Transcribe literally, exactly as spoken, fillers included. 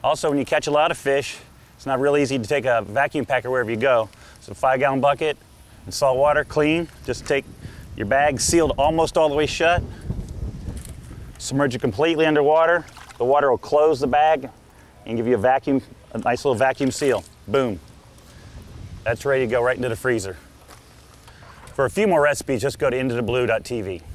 Also, when you catch a lot of fish, it's not real easy to take a vacuum packer wherever you go. So five gallon bucket and salt water, clean. Just take your bag sealed almost all the way shut. Submerge it completely underwater. The water will close the bag and give you a vacuum, a nice little vacuum seal. Boom. That's ready to go right into the freezer. For a few more recipes, just go to into the blue dot T V.